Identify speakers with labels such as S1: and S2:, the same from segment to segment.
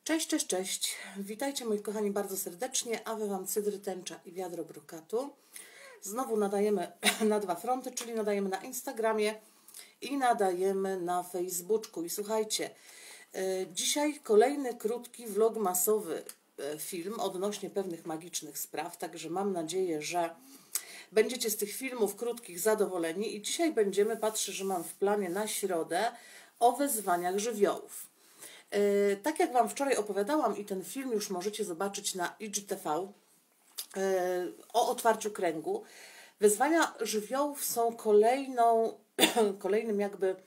S1: Cześć, cześć, cześć. Witajcie moi kochani bardzo serdecznie, a wy wam cydry, tęcza i wiadro brokatu. Znowu nadajemy na dwa fronty, czyli nadajemy na Instagramie i nadajemy na Facebooku. I słuchajcie, dzisiaj kolejny krótki vlogmasowy film odnośnie pewnych magicznych spraw, także mam nadzieję, że będziecie z tych filmów krótkich zadowoleni i dzisiaj będziemy, patrzę, że mam w planie na środę, o wezwaniach żywiołów. Tak jak wam wczoraj opowiadałam i ten film już możecie zobaczyć na IGTV o otwarciu kręgu, wezwania żywiołów są kolejnym jakby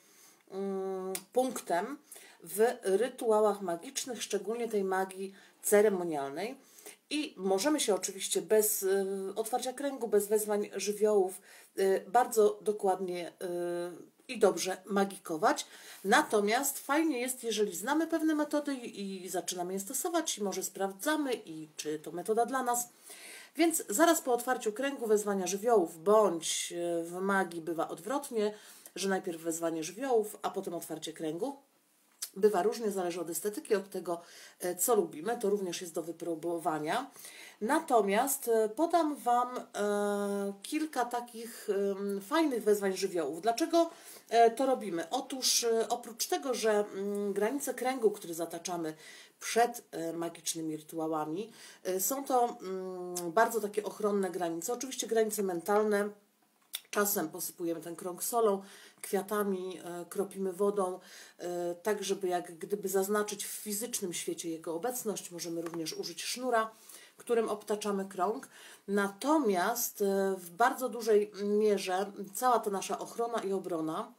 S1: punktem w rytuałach magicznych, szczególnie tej magii ceremonialnej. I możemy się oczywiście bez otwarcia kręgu, bez wezwań żywiołów bardzo dokładnie i dobrze magikować. Natomiast fajnie jest, jeżeli znamy pewne metody i zaczynamy je stosować i może sprawdzamy, i czy to metoda dla nas. Więc zaraz po otwarciu kręgu wezwania żywiołów, bądź w magii bywa odwrotnie, że najpierw wezwanie żywiołów, a potem otwarcie kręgu. Bywa różnie, zależy od estetyki, od tego, co lubimy. To również jest do wypróbowania. Natomiast podam wam kilka takich fajnych wezwań żywiołów. Dlaczego to robimy? Otóż oprócz tego, że granice kręgu, który zataczamy przed magicznymi rytuałami, są to bardzo takie ochronne granice. Oczywiście granice mentalne. Czasem posypujemy ten krąg solą, kwiatami, kropimy wodą, tak żeby jak gdyby zaznaczyć w fizycznym świecie jego obecność. Możemy również użyć sznura, którym obtaczamy krąg. Natomiast w bardzo dużej mierze cała ta nasza ochrona i obrona,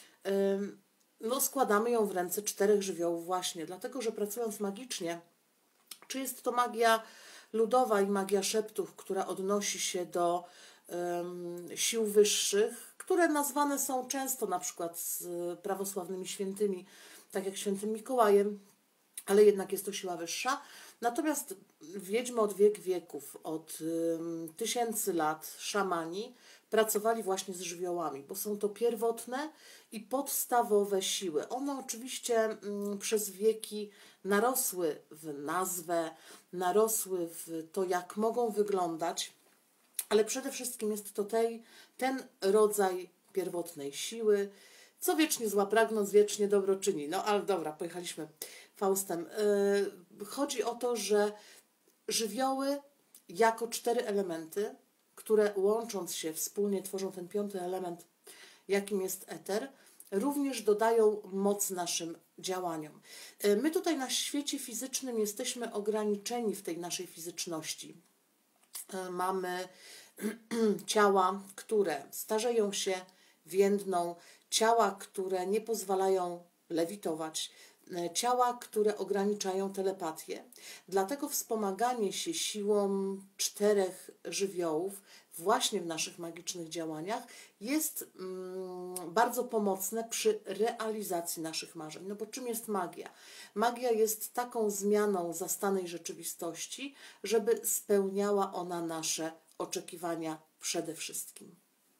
S1: składamy ją w ręce czterech żywiołów właśnie, dlatego że pracując magicznie, czy jest to magia ludowa i magia szeptów, która odnosi się do sił wyższych, które nazwane są często na przykład z prawosławnymi świętymi, tak jak świętym Mikołajem, ale jednak jest to siła wyższa. Natomiast wiedźmy od wieków, od tysięcy lat, szamani pracowali właśnie z żywiołami, bo są to pierwotne i podstawowe siły. One oczywiście przez wieki narosły w nazwę, narosły w to, jak mogą wyglądać, ale przede wszystkim jest to ten rodzaj pierwotnej siły, co wiecznie zła pragnąc, wiecznie dobro czyni. No ale dobra, pojechaliśmy Faustem. Chodzi o to, że żywioły jako cztery elementy, które łącząc się wspólnie tworzą ten piąty element, jakim jest eter, również dodają moc naszym działaniom. My tutaj na świecie fizycznym jesteśmy ograniczeni w tej naszej fizyczności. Mamy ciała, które starzeją się, więdną, ciała, które nie pozwalają lewitować, ciała, które ograniczają telepatię. Dlatego wspomaganie się siłą czterech żywiołów właśnie w naszych magicznych działaniach jest bardzo pomocne przy realizacji naszych marzeń. No bo czym jest magia? Magia jest taką zmianą zastanej rzeczywistości, żeby spełniała ona nasze oczekiwania przede wszystkim.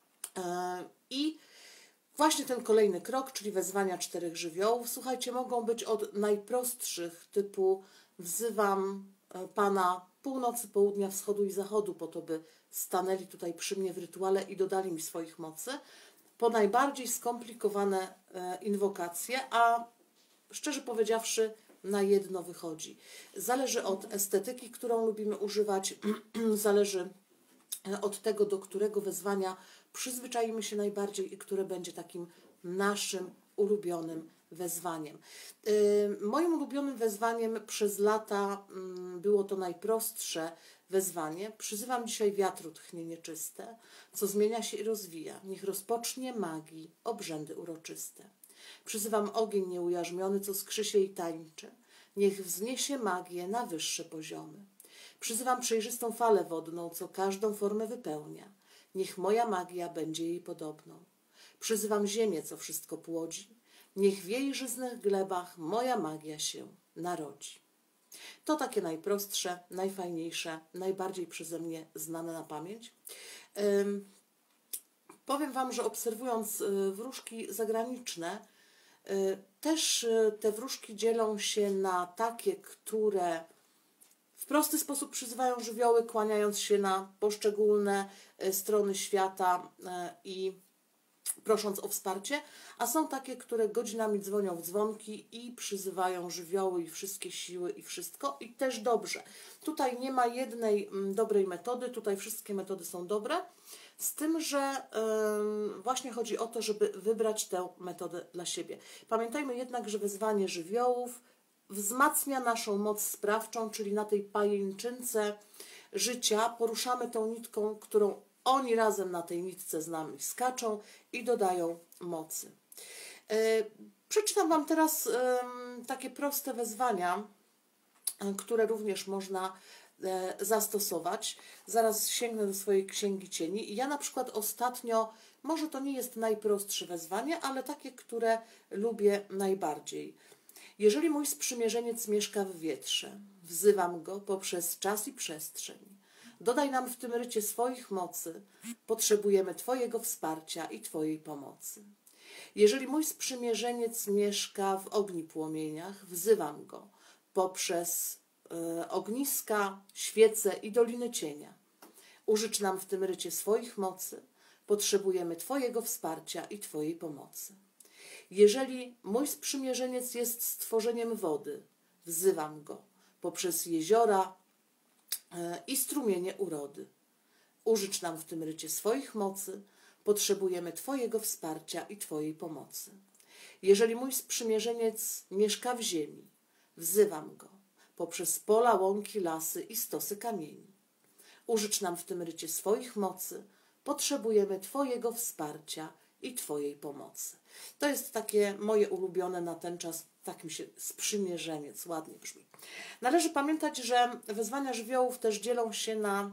S1: I właśnie ten kolejny krok, czyli wezwania czterech żywiołów, słuchajcie, mogą być od najprostszych, typu wzywam Pana północy, południa, wschodu i zachodu, po to, by stanęli tutaj przy mnie w rytuale i dodali mi swoich mocy, po najbardziej skomplikowane inwokacje, a szczerze powiedziawszy, na jedno wychodzi. Zależy od estetyki, którą lubimy używać, zależy od tego, do którego wezwania przyzwyczaimy się najbardziej i które będzie takim naszym ulubionym wezwaniem. Moim ulubionym wezwaniem przez lata było to najprostsze wezwanie. Przyzywam dzisiaj wiatru tchnie nieczyste, co zmienia się i rozwija. Niech rozpocznie magii obrzędy uroczyste. Przyzywam ogień nieujarzmiony, co skrzy się i tańczy. Niech wzniesie magię na wyższe poziomy. Przyzywam przejrzystą falę wodną, co każdą formę wypełnia. Niech moja magia będzie jej podobną. Przyzywam ziemię, co wszystko płodzi. Niech w jej żyznych glebach moja magia się narodzi. To takie najprostsze, najfajniejsze, najbardziej przeze mnie znane na pamięć. Powiem wam, że obserwując wróżki zagraniczne, Też te wróżki dzielą się na takie, które w prosty sposób przyzywają żywioły, kłaniając się na poszczególne strony świata i prosząc o wsparcie, a są takie, które godzinami dzwonią w dzwonki i przyzywają żywioły i wszystkie siły i wszystko i też dobrze. Tutaj nie ma jednej dobrej metody, tutaj wszystkie metody są dobre, z tym, że właśnie chodzi o to, żeby wybrać tę metodę dla siebie. Pamiętajmy jednak, że wezwanie żywiołów wzmacnia naszą moc sprawczą, czyli na tej pajęczynce życia poruszamy tą nitką, którą oni razem na tej nitce z nami skaczą i dodają mocy. Przeczytam Wam teraz takie proste wezwania, które również można zastosować. Zaraz sięgnę do swojej księgi cieni. Ja na przykład ostatnio, może to nie jest najprostsze wezwanie, ale takie, które lubię najbardziej. Jeżeli mój sprzymierzeniec mieszka w wietrze, wzywam go poprzez czas i przestrzeń. Dodaj nam w tym rycie swoich mocy. Potrzebujemy Twojego wsparcia i Twojej pomocy. Jeżeli mój sprzymierzeniec mieszka w ogni płomieniach, wzywam go poprzez ogniska, świece i doliny cienia. Użycz nam w tym rycie swoich mocy. Potrzebujemy Twojego wsparcia i Twojej pomocy. Jeżeli mój sprzymierzeniec jest stworzeniem wody, wzywam go poprzez jeziora i strumienie urody. Użycz nam w tym rycie swoich mocy. Potrzebujemy Twojego wsparcia i Twojej pomocy. Jeżeli mój sprzymierzeniec mieszka w ziemi, wzywam go poprzez pola, łąki, lasy i stosy kamieni. Użycz nam w tym rycie swoich mocy. Potrzebujemy Twojego wsparcia i Twojej pomocy. To jest takie moje ulubione na ten czas, tak mi się sprzymierzeniec ładnie brzmi. Należy pamiętać, że wezwania żywiołów też dzielą się na...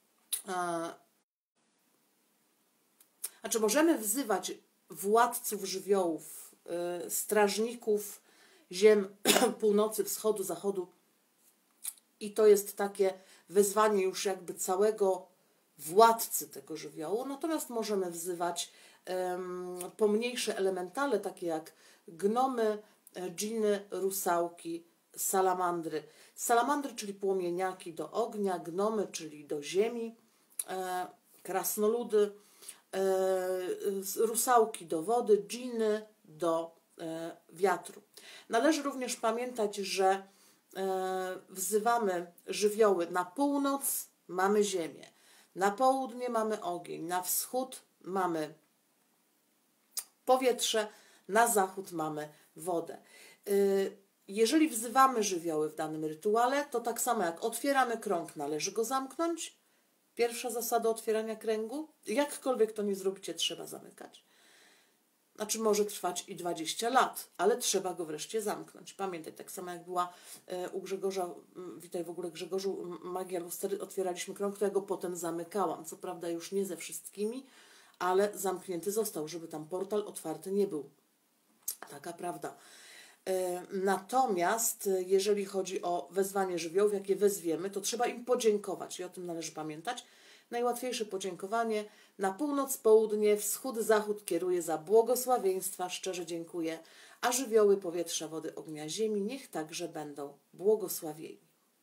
S1: Znaczy możemy wzywać władców żywiołów, strażników ziem północy, wschodu, zachodu i to jest takie wezwanie już jakby całego władcy tego żywiołu, natomiast możemy wzywać pomniejsze elementale, takie jak gnomy, dżiny, rusałki, salamandry. Salamandry, czyli płomieniaki do ognia, gnomy, czyli do ziemi, krasnoludy, rusałki do wody, dżiny do wiatru. Należy również pamiętać, że wzywamy żywioły na północ, mamy ziemię, na południe mamy ogień, na wschód mamy powietrze, na zachód mamy wodę. Jeżeli wzywamy żywioły w danym rytuale, to tak samo jak otwieramy krąg, należy go zamknąć. Pierwsza zasada otwierania kręgu. Jakkolwiek to nie zrobicie, trzeba zamykać. Znaczy może trwać i 20 lat, ale trzeba go wreszcie zamknąć. Pamiętaj, tak samo jak była u Grzegorza, witaj w ogóle Grzegorzu, magia luster, otwieraliśmy krąg, to ja go potem zamykałam. Co prawda już nie ze wszystkimi, ale zamknięty został, żeby tam portal otwarty nie był. Taka prawda. Natomiast jeżeli chodzi o wezwanie żywiołów, jakie wezwiemy, to trzeba im podziękować i o tym należy pamiętać. Najłatwiejsze podziękowanie: na północ, południe, wschód, zachód kieruję za błogosławieństwa, szczerze dziękuję, a żywioły powietrza, wody, ognia, ziemi niech także będą błogosławieni.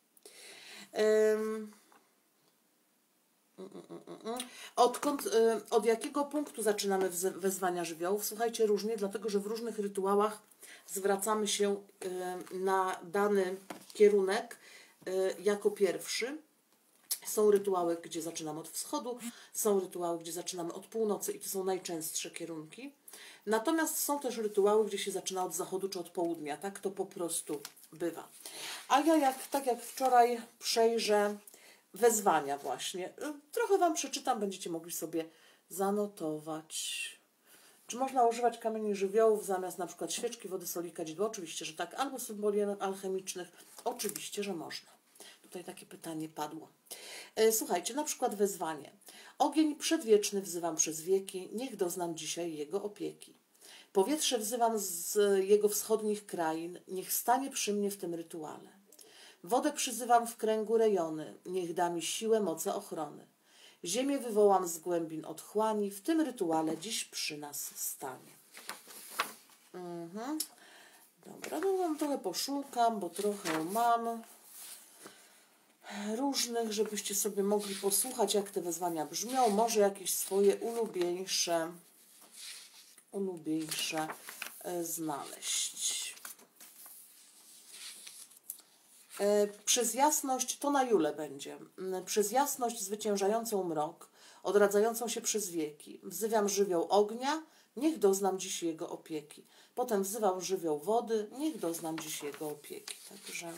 S1: Od jakiego punktu zaczynamy wezwania żywiołów? Słuchajcie, różnie, dlatego że w różnych rytuałach zwracamy się na dany kierunek jako pierwszy. Są rytuały, gdzie zaczynamy od wschodu, są rytuały, gdzie zaczynamy od północy i to są najczęstsze kierunki. Natomiast są też rytuały, gdzie się zaczyna od zachodu czy od południa. Tak to po prostu bywa. A ja tak jak wczoraj przejrzę wezwania właśnie. Trochę Wam przeczytam, będziecie mogli sobie zanotować. Czy można używać kamieni żywiołów zamiast na przykład świeczki, wody, soli, kadzidła? Oczywiście, że tak. Albo symboli alchemicznych? Oczywiście, że można. Tutaj takie pytanie padło. Słuchajcie, na przykład wezwanie. Ogień przedwieczny wzywam przez wieki, niech doznam dzisiaj jego opieki. Powietrze wzywam z jego wschodnich krain, niech stanie przy mnie w tym rytuale. Wodę przyzywam w kręgu rejony, niech da mi siłę, moce ochrony. Ziemię wywołam z głębin otchłani, w tym rytuale dziś przy nas stanie. Dobra, no mam trochę poszukam, bo trochę mam różnych, żebyście sobie mogli posłuchać, jak te wezwania brzmią. Może jakieś swoje ulubieńsze znaleźć. Przez jasność, to na Julę będzie. Przez jasność zwyciężającą mrok, odradzającą się przez wieki. Wzywam żywioł ognia, niech doznam dziś jego opieki. Potem wzywam żywioł wody, niech doznam dziś jego opieki. Także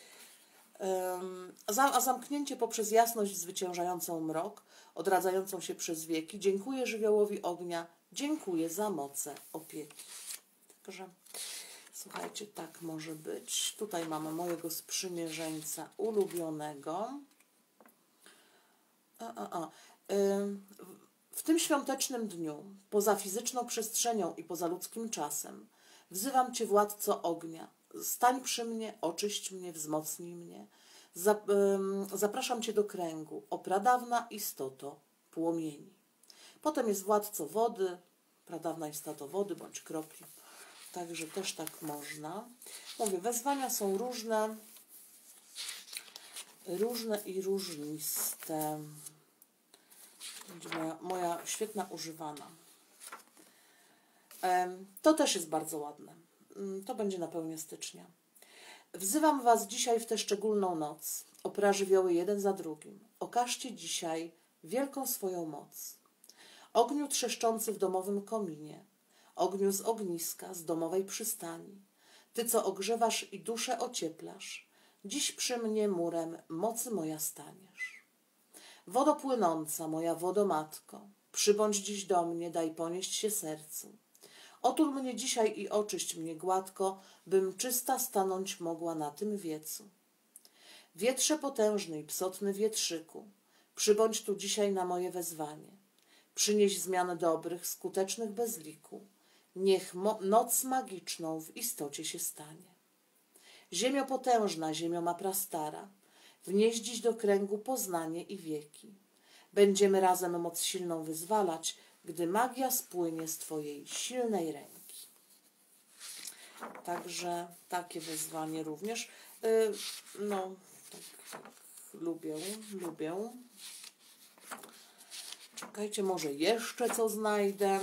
S1: a zamknięcie poprzez jasność zwyciężającą mrok, odradzającą się przez wieki. Dziękuję żywiołowi ognia, dziękuję za moce opieki. Także słuchajcie, tak może być. Tutaj mamy mojego sprzymierzeńca ulubionego. W tym świątecznym dniu, poza fizyczną przestrzenią i poza ludzkim czasem, wzywam Cię, władco ognia. Stań przy mnie, oczyść mnie, wzmocnij mnie. Zapraszam Cię do kręgu, o pradawna istoto płomieni. Potem jest władco wody, pradawna istoto wody bądź kropli. Także też tak można. Mówię, wezwania są różne i różniste. Będzie moja świetna używana. To też jest bardzo ładne. To będzie na pełnię stycznia. Wzywam Was dzisiaj w tę szczególną noc. O żywioły jeden za drugim. Okażcie dzisiaj wielką swoją moc. Ogniu trzeszczący w domowym kominie. Ogniu z ogniska, z domowej przystani. Ty, co ogrzewasz i duszę ocieplasz, dziś przy mnie murem mocy moja staniesz. Wodo płynąca, moja wodomatko, przybądź dziś do mnie, daj ponieść się sercu. Otul mnie dzisiaj i oczyść mnie gładko, bym czysta stanąć mogła na tym wiecu. Wietrze potężny i psotny wietrzyku, przybądź tu dzisiaj na moje wezwanie. Przynieś zmian dobrych, skutecznych bez liku. Niech noc magiczną w istocie się stanie. Ziemio potężna, ziemio ma prastara, wnieś dziś do kręgu poznanie i wieki. Będziemy razem moc silną wyzwalać, gdy magia spłynie z Twojej silnej ręki. Także takie wyzwanie również. No, tak lubię. Czekajcie, może jeszcze co znajdę.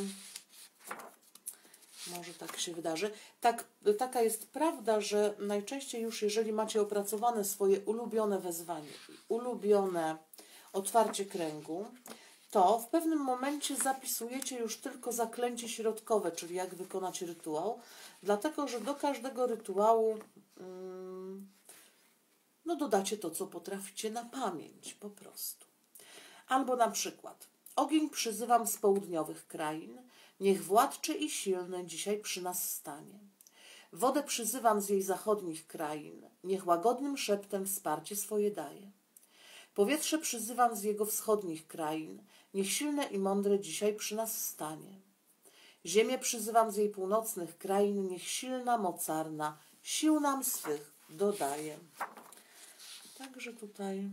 S1: Może tak się wydarzy. Taka jest prawda, że najczęściej już jeżeli macie opracowane swoje ulubione wezwanie, ulubione otwarcie kręgu, to w pewnym momencie zapisujecie już tylko zaklęcie środkowe, czyli jak wykonać rytuał, dlatego że do każdego rytuału no dodacie to, co potraficie na pamięć po prostu. Albo na przykład ogień przyzywam z południowych krain, niech władczy i silny dzisiaj przy nas stanie. Wodę przyzywam z jej zachodnich krain, niech łagodnym szeptem wsparcie swoje daje. Powietrze przyzywam z jego wschodnich krain, niech silne i mądre dzisiaj przy nas stanie. Ziemię przyzywam z jej północnych krain, niech silna, mocarna, sił nam swych dodaje. Także tutaj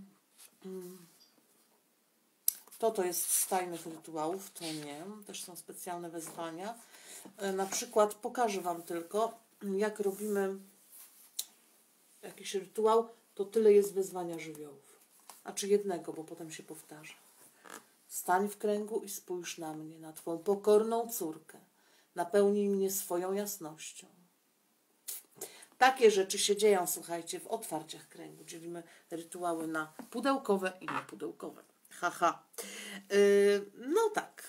S1: to jest z tajnych rytuałów, to nie. Też są specjalne wezwania. Na przykład pokażę Wam tylko, jak robimy jakiś rytuał, to tyle jest wezwania żywiołów. Znaczy jednego, bo potem się powtarza. Stań w kręgu i spójrz na mnie, na Twą pokorną córkę. Napełnij mnie swoją jasnością. Takie rzeczy się dzieją, słuchajcie, w otwarciach kręgu. Dzielimy rytuały na pudełkowe i niepudełkowe. Haha. No tak.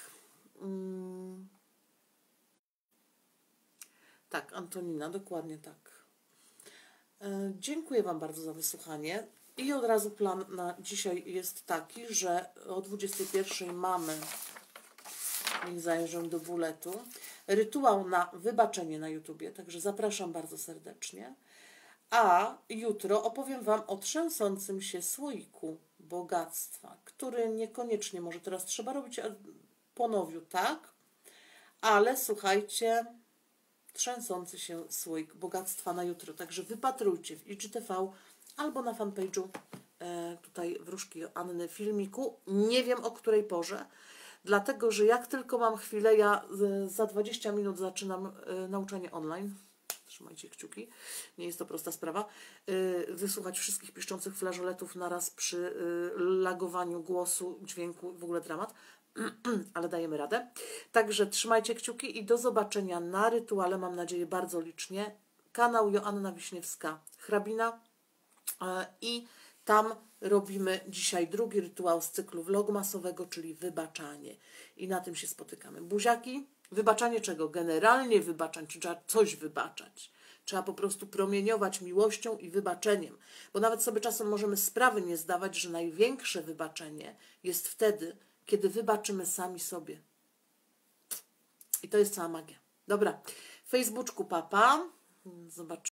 S1: Tak, Antonina, dokładnie tak. Dziękuję Wam bardzo za wysłuchanie. I od razu plan na dzisiaj jest taki, że o 21:00 mamy, niech zajrzę do buletu, rytuał na wybaczenie na YouTubie, także zapraszam bardzo serdecznie. A jutro opowiem Wam o trzęsącym się słoiku bogactwa, który niekoniecznie może teraz trzeba robić po nowiu, tak? Ale słuchajcie, trzęsący się słoik bogactwa na jutro, także wypatrujcie w IGTV albo na fanpage'u tutaj Wróżki Anny filmiku. Nie wiem o której porze, dlatego że jak tylko mam chwilę, ja za 20 minut zaczynam nauczanie online. Trzymajcie kciuki, nie jest to prosta sprawa. Wysłuchać wszystkich piszczących flażoletów naraz przy lagowaniu głosu, dźwięku, w ogóle dramat, ale dajemy radę. Także trzymajcie kciuki i do zobaczenia na rytuale, mam nadzieję bardzo licznie. Kanał Joanna Wiśniewska-Hrabina i tam robimy dzisiaj drugi rytuał z cyklu vlogmasowego, czyli wybaczanie. I na tym się spotykamy. Buziaki, wybaczanie czego? Generalnie wybaczać, czy trzeba coś wybaczać. Trzeba po prostu promieniować miłością i wybaczeniem. Bo nawet sobie czasem możemy sprawy nie zdawać, że największe wybaczenie jest wtedy, kiedy wybaczymy sami sobie. I to jest cała magia. Dobra, w Facebooku papa. Zobaczymy.